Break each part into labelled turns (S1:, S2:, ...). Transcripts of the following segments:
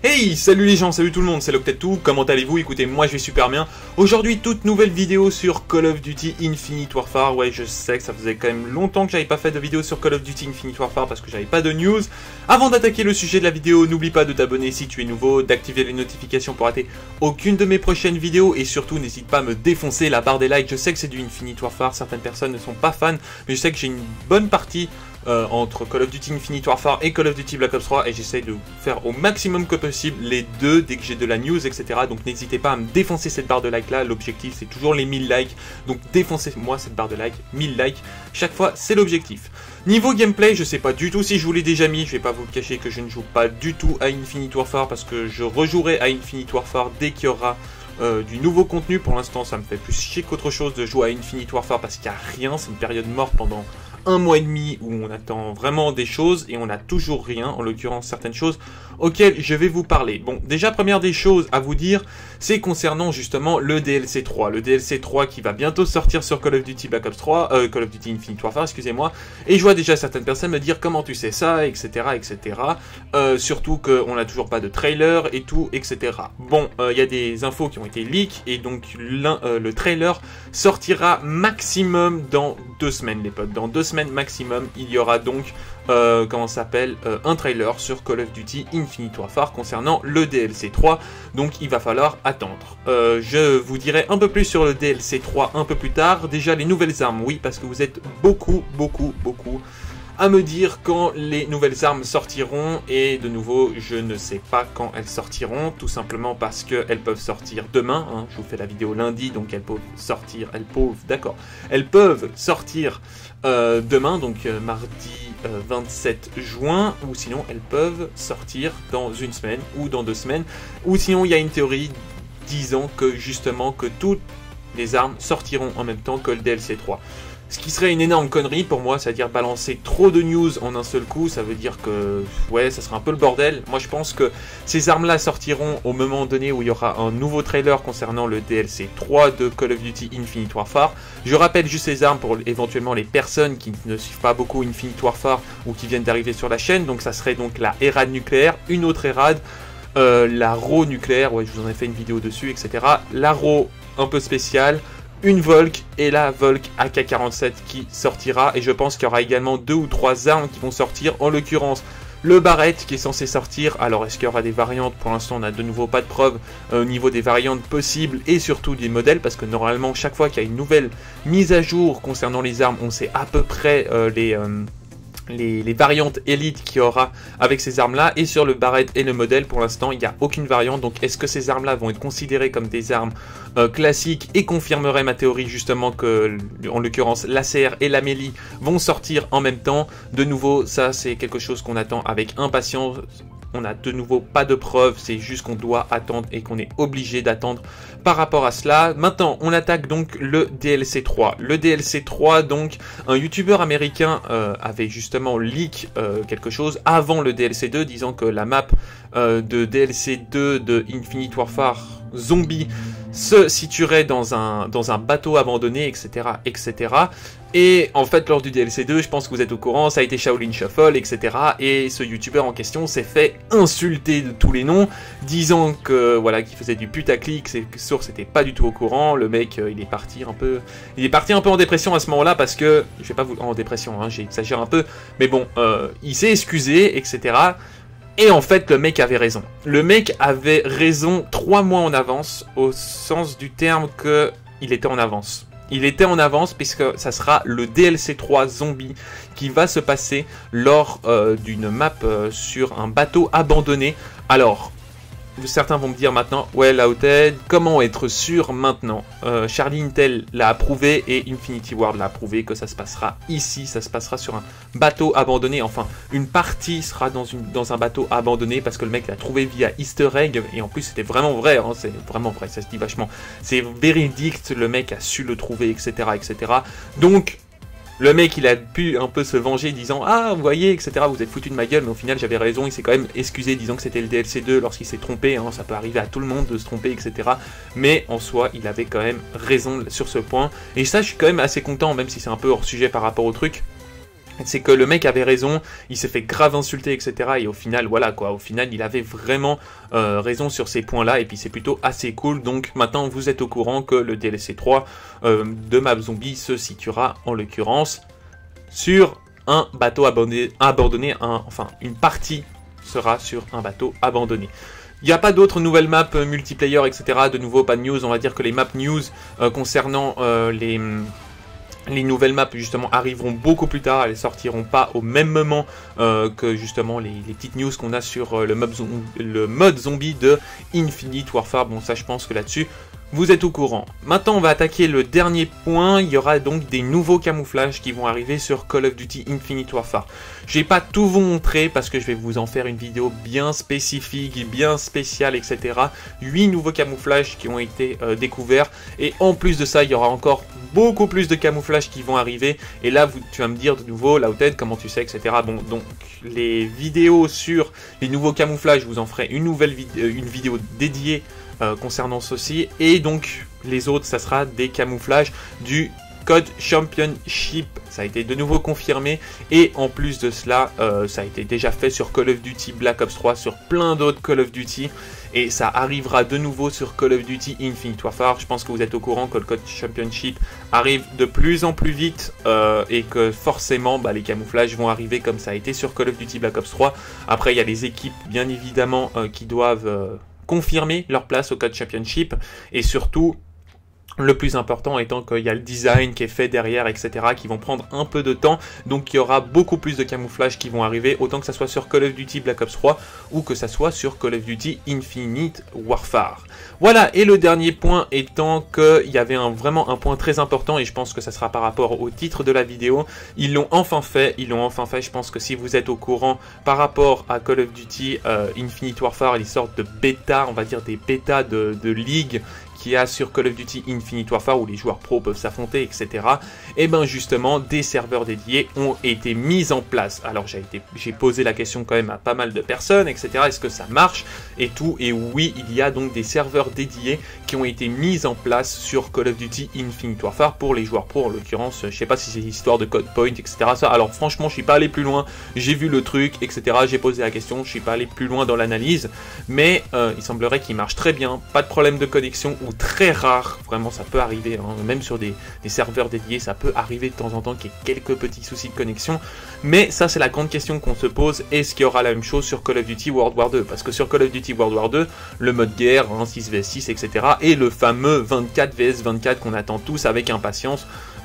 S1: Hey, salut les gens, salut tout le monde, c'est Loctetou, comment allez-vous? Écoutez, moi je vais super bien. Aujourd'hui, toute nouvelle vidéo sur Call of Duty Infinite Warfare. Ouais, je sais que ça faisait quand même longtemps que j'avais pas fait de vidéo sur Call of Duty Infinite Warfare parce que j'avais pas de news. Avant d'attaquer le sujet de la vidéo, n'oublie pas de t'abonner si tu es nouveau, d'activer les notifications pour rater aucune de mes prochaines vidéos et surtout n'hésite pas à me défoncer la barre des likes. Je sais que c'est du Infinite Warfare, certaines personnes ne sont pas fans, mais je sais que j'ai une bonne partie entre Call of Duty Infinite Warfare et Call of Duty Black Ops 3 et j'essaye de faire au maximum que possible les deux dès que j'ai de la news, etc. Donc n'hésitez pas à me défoncer cette barre de like là, l'objectif c'est toujours les 1000 likes, donc défoncez-moi cette barre de like, 1000 likes, chaque fois c'est l'objectif. Niveau gameplay, je sais pas du tout si je vous l'ai déjà mis, je vais pas vous le cacher que je ne joue pas du tout à Infinite Warfare parce que je rejouerai à Infinite Warfare dès qu'il y aura du nouveau contenu. Pour l'instant ça me fait plus chier qu'autre chose de jouer à Infinite Warfare parce qu'il n'y a rien, c'est une période morte pendant un mois et demi où on attend vraiment des choses et on n'a toujours rien, en l'occurrence certaines choses auxquelles je vais vous parler. Bon, déjà première des choses à vous dire, c'est concernant justement le DLC 3. Le DLC 3 qui va bientôt sortir sur Call of Duty Black Ops 3, Call of Duty Infinite Warfare, excusez-moi, et je vois déjà certaines personnes me dire comment tu sais ça, etc. etc. Surtout qu'on n'a toujours pas de trailer et tout, etc. Bon, il y a des infos qui ont été leaks et donc le trailer sortira maximum dans 2 semaines les potes, dans 2 semaines maximum, il y aura donc comment ça s'appelle un trailer sur Call of Duty Infinite Warfare concernant le DLC 3, donc il va falloir attendre. Je vous dirai un peu plus sur le DLC 3 un peu plus tard. Déjà les nouvelles armes, oui, parce que vous êtes beaucoup à me dire quand les nouvelles armes sortiront, et de nouveau je ne sais pas quand elles sortiront, tout simplement parce qu'elles peuvent sortir demain, hein. Je vous fais la vidéo lundi, donc elles peuvent sortir, elles peuvent sortir demain, donc mardi 27 juin, ou sinon elles peuvent sortir dans 1 semaine, ou dans 2 semaines, ou sinon il y a une théorie disant que justement que toutes les armes sortiront en même temps que le DLC 3. Ce qui serait une énorme connerie pour moi, c'est-à-dire balancer trop de news en un seul coup, ça veut dire que, ouais, ça sera un peu le bordel. Moi je pense que ces armes-là sortiront au moment donné où il y aura un nouveau trailer concernant le DLC 3 de Call of Duty Infinite Warfare. Je rappelle juste ces armes pour éventuellement les personnes qui ne suivent pas beaucoup Infinite Warfare ou qui viennent d'arriver sur la chaîne. Donc ça serait donc la ERAD nucléaire, une autre ERAD, la RAW nucléaire, ouais je vous en ai fait une vidéo dessus, etc. La RAW un peu spéciale, une Volk et la Volk AK-47 qui sortira, et je pense qu'il y aura également 2 ou 3 armes qui vont sortir, en l'occurrence le Barrett qui est censé sortir. Alors est-ce qu'il y aura des variantes? Pour l'instant on n'a de nouveau pas de preuves au niveau des variantes possibles et surtout des modèles, parce que normalement chaque fois qu'il y a une nouvelle mise à jour concernant les armes, on sait à peu près les variantes élites qu'il y aura avec ces armes là. Et sur le Barrett et le modèle, pour l'instant il n'y a aucune variante. Donc est-ce que ces armes là vont être considérées comme des armes classiques et confirmerait ma théorie justement que en l'occurrence l'ACR et la Mélie vont sortir en même temps? De nouveau ça c'est quelque chose qu'on attend avec impatience. On n'a de nouveau pas de preuves, c'est juste qu'on doit attendre et qu'on est obligé d'attendre par rapport à cela. Maintenant, on attaque donc le DLC 3. Le DLC 3, donc, un youtubeur américain avait justement leak quelque chose avant le DLC 2, disant que la map de DLC 2 de Infinite Warfare Zombie se situerait dans un bateau abandonné, etc., etc. Et en fait, lors du DLC 2, je pense que vous êtes au courant, ça a été Shaolin Shuffle, etc. Et ce youtubeur en question s'est fait insulter de tous les noms, disant que voilà, qu'il faisait du putaclic, ses sources n'étaient pas du tout au courant. Le mec, il est parti un peu en dépression à ce moment-là parce que, je vais pas vous en dépression, hein, j'exagère un peu, mais bon, il s'est excusé, etc. Et en fait, le mec avait raison. Le mec avait raison 3 mois en avance, au sens du terme que il était en avance. Il était en avance puisque ça sera le DLC 3 Zombie qui va se passer lors d'une map sur un bateau abandonné. Alors, certains vont me dire maintenant, ouais, Laoted, comment être sûr maintenant? Charlie Intel l'a approuvé et Infinity Ward l'a approuvé que ça se passera ici, ça se passera sur un bateau abandonné. Enfin, une partie sera dans un bateau abandonné parce que le mec l'a trouvé via Easter egg et en plus c'était vraiment vrai, hein, c'est vraiment vrai, ça se dit vachement. C'est véridique, le mec a su le trouver, etc., etc. Donc, le mec, il a pu un peu se venger disant « Ah, vous voyez, etc. vous êtes foutu de ma gueule. » Mais au final, j'avais raison. Il s'est quand même excusé disant que c'était le DLC 2 lorsqu'il s'est trompé. Hein, ça peut arriver à tout le monde de se tromper, etc. Mais en soi, il avait quand même raison sur ce point. Et ça, je suis quand même assez content, même si c'est un peu hors sujet par rapport au truc. c'est que le mec avait raison, il s'est fait grave insulter, etc. Et au final, voilà quoi, au final, il avait vraiment raison sur ces points-là, et puis c'est plutôt assez cool. Donc maintenant, vous êtes au courant que le DLC 3 de Map Zombie se situera, en l'occurrence, sur un bateau abandonné, enfin, une partie sera sur un bateau abandonné. Il n'y a pas d'autres nouvelles maps multiplayer, etc. De nouveau, pas de news. On va dire que les maps news concernant les nouvelles maps justement arriveront beaucoup plus tard, elles sortiront pas au même moment que justement les petites news qu'on a sur le mode zombie de Infinite Warfare. Bon, ça je pense que là-dessus vous êtes au courant. Maintenant on va attaquer le dernier point. Il y aura donc des nouveaux camouflages qui vont arriver sur Call of Duty Infinite Warfare. Je vais pas tout vous montrer parce que je vais vous en faire une vidéo bien spécifique, bien spéciale, etc. 8 nouveaux camouflages qui ont été découverts, et en plus de ça il y aura encore beaucoup plus de camouflages qui vont arriver. Et là tu vas me dire de nouveau, Lauted, comment tu sais, etc. Bon, donc les vidéos sur les nouveaux camouflages, je vous en ferai une vidéo dédiée concernant ceci, et donc les autres ça sera des camouflages du Code Championship. Ça a été de nouveau confirmé, et en plus de cela ça a été déjà fait sur Call of Duty Black Ops 3, sur plein d'autres Call of Duty, et ça arrivera de nouveau sur Call of Duty Infinite Warfare. Je pense que vous êtes au courant que le Code Championship arrive de plus en plus vite, et que forcément les camouflages vont arriver comme ça a été sur Call of Duty Black Ops 3. Après il y a les équipes bien évidemment qui doivent confirmer leur place au Code Championship, et surtout le plus important étant qu'il y a le design qui est fait derrière, etc., qui vont prendre un peu de temps. Donc il y aura beaucoup plus de camouflages qui vont arriver, autant que ça soit sur Call of Duty Black Ops 3 ou que ça soit sur Call of Duty Infinite Warfare. Voilà, et le dernier point étant qu'il y avait vraiment un point très important, et je pense que ça sera par rapport au titre de la vidéo. Ils l'ont enfin fait, je pense que si vous êtes au courant par rapport à Call of Duty Infinite Warfare, les sortes de bêta, on va dire des bêtas de ligue qu'il y a sur Call of Duty Infinite Warfare où les joueurs pros peuvent s'affronter, etc. Et bien justement, des serveurs dédiés ont été mis en place. Alors j'ai posé la question quand même à pas mal de personnes, etc. Est-ce que ça marche et tout? Et oui, il y a donc des serveurs dédiés qui ont été mis en place sur Call of Duty Infinite Warfare pour les joueurs pros. En l'occurrence, je sais pas si c'est histoire de code point, etc. Ça, alors franchement, je suis pas allé plus loin. J'ai vu le truc, etc. J'ai posé la question, je suis pas allé plus loin dans l'analyse. Mais il semblerait qu'il marche très bien. Pas de problème de connexion, ou très rare, vraiment ça peut arriver, hein, même sur des serveurs dédiés, ça peut arriver de temps en temps qu'il y ait quelques petits soucis de connexion, mais ça c'est la grande question qu'on se pose. Est-ce qu'il y aura la même chose sur Call of Duty World War 2? Parce que sur Call of Duty World War 2, le mode guerre, 6 vs 6, etc., et le fameux 24 vs 24 qu'on attend tous avec impatience,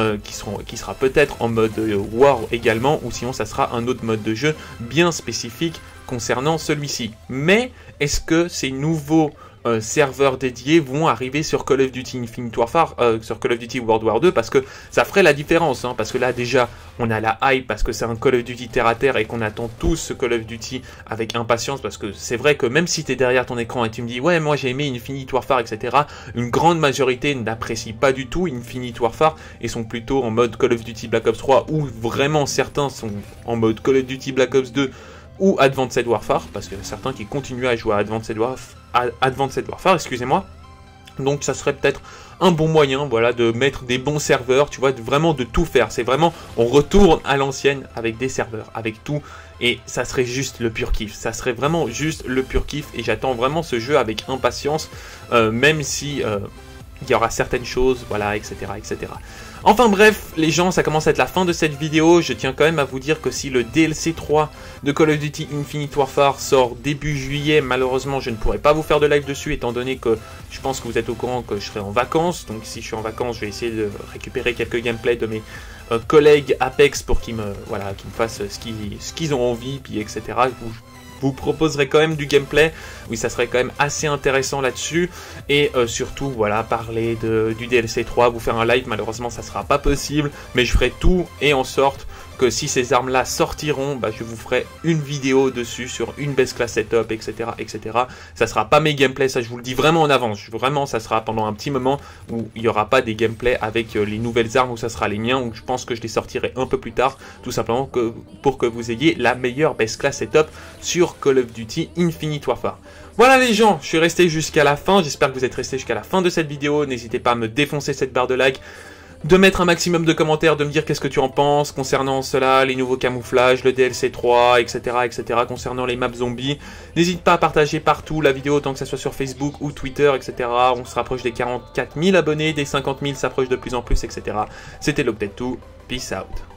S1: qui sera peut-être en mode War également, ou sinon ça sera un autre mode de jeu bien spécifique concernant celui-ci. Mais est-ce que ces nouveaux serveurs dédiés vont arriver sur Call of Duty Infinite Warfare, sur Call of Duty World War 2, parce que ça ferait la différence, hein, parce que là déjà on a la hype, parce que c'est un Call of Duty terre à terre et qu'on attend tous ce Call of Duty avec impatience, parce que c'est vrai que même si tu es derrière ton écran et tu me dis ouais moi j'ai aimé Infinite Warfare, etc., une grande majorité n'apprécie pas du tout Infinite Warfare et sont plutôt en mode Call of Duty Black Ops 3, ou vraiment certains sont en mode Call of Duty Black Ops 2 ou Advanced Warfare, parce que certains qui continuent à jouer à Advanced Warfare, excusez-moi. Donc ça serait peut-être un bon moyen, voilà, de mettre des bons serveurs, tu vois, vraiment de tout faire. C'est vraiment, on retourne à l'ancienne avec des serveurs, avec tout, et ça serait juste le pur kiff. Ça serait vraiment juste le pur kiff, et j'attends vraiment ce jeu avec impatience, même si il y aura certaines choses, voilà, etc., etc. Enfin bref, les gens, ça commence à être la fin de cette vidéo. Je tiens quand même à vous dire que si le DLC 3 de Call of Duty Infinite Warfare sort début juillet, malheureusement je ne pourrai pas vous faire de live dessus, étant donné que je pense que vous êtes au courant que je serai en vacances. Donc si je suis en vacances, je vais essayer de récupérer quelques gameplays de mes collègues Apex pour qu'ils me fassent ce qu'ils ont envie, puis etc. Vous proposerai quand même du gameplay, oui ça serait quand même assez intéressant là-dessus, et surtout voilà, parler du DLC 3, vous faire un live, malheureusement ça sera pas possible, mais je ferai tout et en sorte que si ces armes là sortiront, je vous ferai une vidéo dessus sur une base class setup, etc., etc. Ça sera pas mes gameplays, ça je vous le dis vraiment en avance, vraiment ça sera pendant un petit moment où il n'y aura pas des gameplays avec les nouvelles armes, où ça sera les miens, où je pense que je les sortirai un peu plus tard, tout simplement pour que vous ayez la meilleure base class setup sur Call of Duty Infinite Warfare. Voilà les gens, je suis resté jusqu'à la fin, j'espère que vous êtes restés jusqu'à la fin de cette vidéo, n'hésitez pas à me défoncer cette barre de like, de mettre un maximum de commentaires, de me dire qu'est-ce que tu en penses concernant cela, les nouveaux camouflages, le DLC 3, etc., etc., concernant les maps zombies. N'hésite pas à partager partout la vidéo, tant que ça soit sur Facebook ou Twitter, etc. On se rapproche des 44 000 abonnés, des 50 000 s'approchent de plus en plus, etc. C'était Locked2, peace out.